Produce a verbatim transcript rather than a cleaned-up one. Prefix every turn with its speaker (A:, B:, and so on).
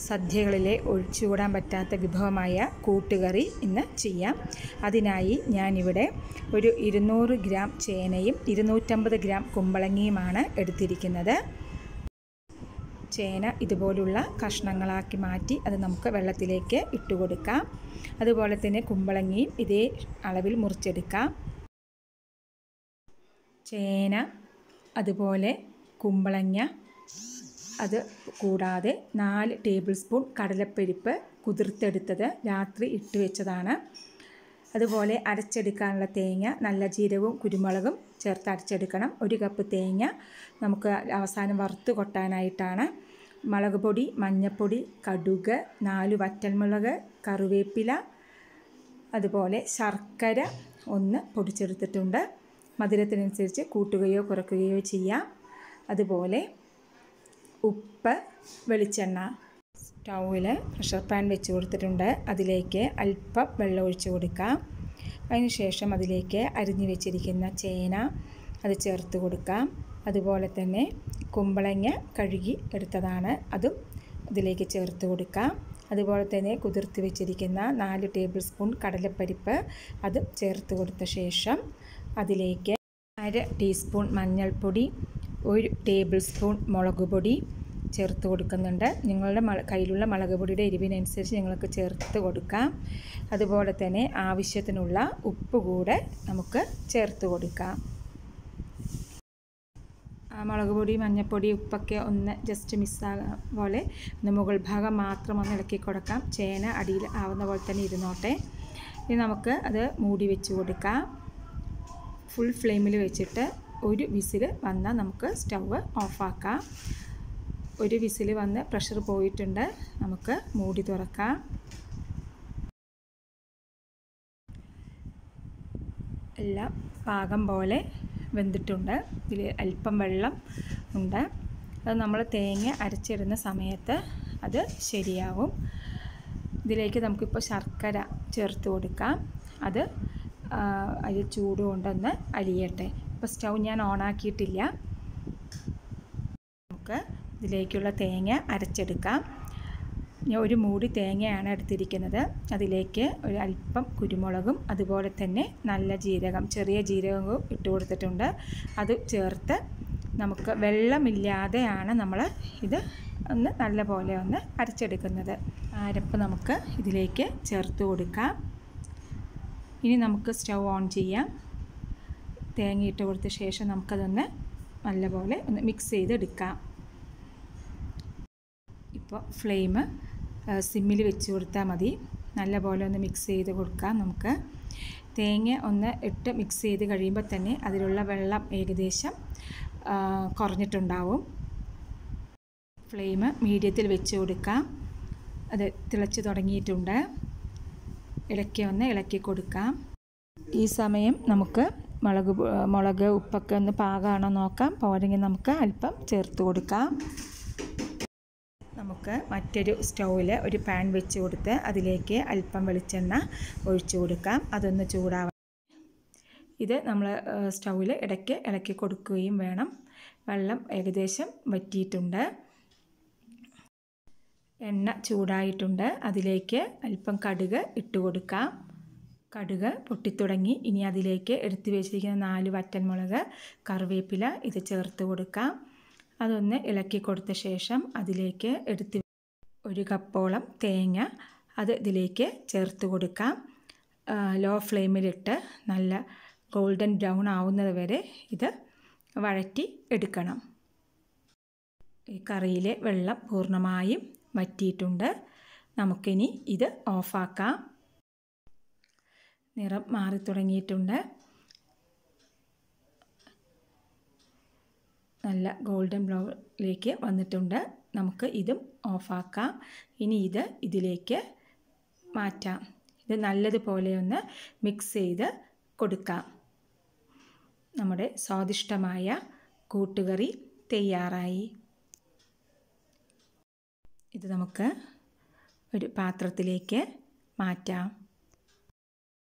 A: സദ്യകളിലെ ഒഴിച്ചുകൂടാൻ പറ്റാത്ത വിഭവമായ കൂട്ടുകറി ഇന്ന് ചെയ്യാം. അതിനായി ഞാനിവിടെ ഒരു ഇരുന്നൂറ് ഗ്രാം ചേനയും ഇരുന്നൂറ്റമ്പത് ഗ്രാം കുമ്പളങ്ങിയുമാണ് എടുത്തിരിക്കുന്നത്. ചേന ഇതുപോലുള്ള കഷ്ണങ്ങളാക്കി മാറ്റി അത് നമുക്ക് വെള്ളത്തിലേക്ക് ഇട്ട് കൊടുക്കാം. അതുപോലെ തന്നെ കുമ്പളങ്ങിയും ഇതേ അളവിൽ മുറിച്ചെടുക്കാം. ചേന അതുപോലെ കുമ്പളങ്ങ, അത് കൂടാതെ നാല് ടേബിൾ സ്പൂൺ കടലപ്പരിപ്പ് കുതിർത്തെടുത്തത് രാത്രി ഇട്ട് വെച്ചതാണ്. അതുപോലെ അരച്ചെടുക്കാനുള്ള തേങ്ങ നല്ല ജീരകവും കുരുമുളകും ചേർത്ത് അരച്ചെടുക്കണം. ഒരു കപ്പ് തേങ്ങ നമുക്ക് അവസാനം വറുത്ത് കൊട്ടാനായിട്ടാണ്. മുളക് പൊടി, മഞ്ഞൾപ്പൊടി, കടുക്, നാല് വറ്റൽമുളക്, കറിവേപ്പില, അതുപോലെ ശർക്കര ഒന്ന് പൊടിച്ചെടുത്തിട്ടുണ്ട്. മധുരത്തിനനുസരിച്ച് കൂട്ടുകയോ കുറയ്ക്കുകയോ ചെയ്യാം. അതുപോലെ ഉപ്പ്, വെളിച്ചെണ്ണ. സ്റ്റൗവിൽ പ്രഷർ പാൻ വെച്ച് കൊടുത്തിട്ടുണ്ട്. അതിലേക്ക് അല്പം വെള്ളം ഒഴിച്ച് കൊടുക്കാം. അതിനുശേഷം അതിലേക്ക് അരിഞ്ഞു വെച്ചിരിക്കുന്ന ചേന അത് ചേർത്ത് കൊടുക്കാം. അതുപോലെ തന്നെ കുമ്പളങ്ങ കഴുകി എടുത്തതാണ്, അതും ഇതിലേക്ക് ചേർത്ത് കൊടുക്കാം. അതുപോലെ തന്നെ കുതിർത്ത് വെച്ചിരിക്കുന്ന നാല് ടേബിൾ സ്പൂൺ കടലപ്പരിപ്പ് അതും ചേർത്ത് കൊടുത്ത ശേഷം അതിലേക്ക് അര ടീസ്പൂൺ മഞ്ഞൾപ്പൊടി, ഒരു ടേബിൾ സ്പൂൺ മുളക് പൊടി ചേർത്ത് കൊടുക്കുന്നുണ്ട്. നിങ്ങളുടെ കയ്യിലുള്ള മുളക് പൊടിയുടെ എരിവിനനുസരിച്ച് നിങ്ങൾക്ക് ചേർത്ത് കൊടുക്കാം. അതുപോലെ തന്നെ ആവശ്യത്തിനുള്ള ഉപ്പ് കൂടെ നമുക്ക് ചേർത്ത് കൊടുക്കാം. ആ മുളക് പൊടി, മഞ്ഞൾപ്പൊടി, ഉപ്പൊക്കെ ഒന്ന് ജസ്റ്റ് മിസ്സാകാൻ പോലെ ഒന്ന് മുകൾ ഭാഗം മാത്രം ഒന്ന് ഇളക്കി കൊടുക്കാം. ചേന അടിയിൽ ആവുന്ന പോലെ തന്നെ ഇരുന്നോട്ടെ. ഇനി നമുക്ക് അത് മൂടി വെച്ച് കൊടുക്കാം. ഫുൾ ഫ്ലെയിമിൽ വെച്ചിട്ട് ഒരു വിസിൽ വന്നാൽ നമുക്ക് സ്റ്റൗവ് ഓഫാക്കാം. ഒരു വിസിൽ വന്ന് പ്രഷർ പോയിട്ടുണ്ട്. നമുക്ക് മൂടി തുറക്കാം. എല്ലാം പാകം പോലെ വെന്തിട്ടുണ്ട്. ഇതിൽ അല്പം വെള്ളം ഉണ്ട്. അത് നമ്മൾ തേങ്ങ അരച്ചിടുന്ന സമയത്ത് അത് ശരിയാവും. ഇതിലേക്ക് നമുക്കിപ്പോൾ ശർക്കര ചേർത്ത് കൊടുക്കാം. അത് അത് ചൂട് കൊണ്ടൊന്ന് അലിയട്ടെ. ഇപ്പോൾ സ്റ്റൗ ഞാൻ ഓണാക്കിയിട്ടില്ല. നമുക്ക് ഇതിലേക്കുള്ള തേങ്ങ അരച്ചെടുക്കാം. ഞാൻ ഒരു മൂടി തേങ്ങയാണ് എടുത്തിരിക്കുന്നത്. അതിലേക്ക് ഒരു അല്പം കുരുമുളകും അതുപോലെ തന്നെ നല്ല ജീരകം, ചെറിയ ജീരകവും ഇട്ട് കൊടുത്തിട്ടുണ്ട്. അത് ചേർത്ത് നമുക്ക് വെള്ളമില്ലാതെയാണ് നമ്മൾ ഇത് ഒന്ന് നല്ല പോലെ ഒന്ന് അരച്ചെടുക്കുന്നത്. അരപ്പ് നമുക്ക് ഇതിലേക്ക് ചേർത്ത് കൊടുക്കാം. ഇനി നമുക്ക് സ്റ്റൗ ഓൺ ചെയ്യാം. തേങ്ങ ഇട്ട് കൊടുത്ത ശേഷം നമുക്കതൊന്ന് നല്ലപോലെ ഒന്ന് മിക്സ് ചെയ്തെടുക്കാം. ഇപ്പോൾ ഫ്ലെയിം സിമ്മിൽ വെച്ച് കൊടുത്താൽ മതി. നല്ലപോലെ ഒന്ന് മിക്സ് ചെയ്ത് കൊടുക്കാം. നമുക്ക് തേങ്ങ ഒന്ന് ഇട്ട് മിക്സ് ചെയ്ത് കഴിയുമ്പോൾ തന്നെ അതിലുള്ള വെള്ളം ഏകദേശം കുറഞ്ഞിട്ടുണ്ടാവും. ഫ്ലെയിം മീഡിയത്തിൽ വെച്ച് കൊടുക്കാം. അത് തിളച്ച് തുടങ്ങിയിട്ടുണ്ട്. ഇളക്കി ഒന്ന് ഇളക്കി കൊടുക്കാം. ഈ സമയം നമുക്ക് മുളക് മുളക് ഉപ്പൊക്കെ ഒന്ന് പാകമാണോ നോക്കാം. പോരെങ്കിൽ നമുക്ക് അല്പം ചേർത്ത് കൊടുക്കാം. നമുക്ക് മറ്റൊരു സ്റ്റൗവിൽ ഒരു പാൻ വെച്ച് കൊടുത്ത് അതിലേക്ക് അല്പം വെളിച്ചെണ്ണ ഒഴിച്ചു കൊടുക്കാം. അതൊന്ന് ചൂടാവാൻ ഇത് നമ്മൾ സ്റ്റൗവിൽ ഇടയ്ക്ക് ഇളക്കി കൊടുക്കുകയും വേണം. വെള്ളം ഏകദേശം വറ്റിയിട്ടുണ്ട്. എണ്ണ ചൂടായിട്ടുണ്ട്. അതിലേക്ക് അല്പം കടുക് ഇട്ട് കൊടുക്കാം. കടുക് പൊട്ടിത്തുടങ്ങി. ഇനി അതിലേക്ക് എടുത്തു വെച്ചിരിക്കുന്ന നാല് വറ്റൽമുളക്, കറിവേപ്പില ഇത് ചേർത്ത് കൊടുക്കാം. അതൊന്ന് ഇളക്കി കൊടുത്ത ശേഷം അതിലേക്ക് എടുത്ത് ഒരു കപ്പോളം തേങ്ങ അത് ഇതിലേക്ക് ചേർത്ത് കൊടുക്കാം. ലോ ഫ്ലെയിമിലിട്ട് നല്ല ഗോൾഡൻ ബ്രൗൺ ആവുന്നത് വരെ ഇത് വഴറ്റി എടുക്കണം. ഈ കറിയിലെ വെള്ളം പൂർണ്ണമായും വറ്റിയിട്ടുണ്ട്. നമുക്കിനി ഇത് ഓഫാക്കാം. നിറം മാറി തുടങ്ങിയിട്ടുണ്ട്. നല്ല ഗോൾഡൻ ബ്രൗണിലേക്ക് വന്നിട്ടുണ്ട്. നമുക്ക് ഇതും ഓഫാക്കാം. ഇനി ഇത് ഇതിലേക്ക് മാറ്റാം. ഇത് നല്ലതുപോലെ ഒന്ന് മിക്സ് ചെയ്ത് കൊടുക്കാം. നമ്മുടെ സ്വാദിഷ്ടമായ കൂട്ടുകറി തയ്യാറായി. ഇത് നമുക്ക് ഒരു പാത്രത്തിലേക്ക് മാറ്റാം.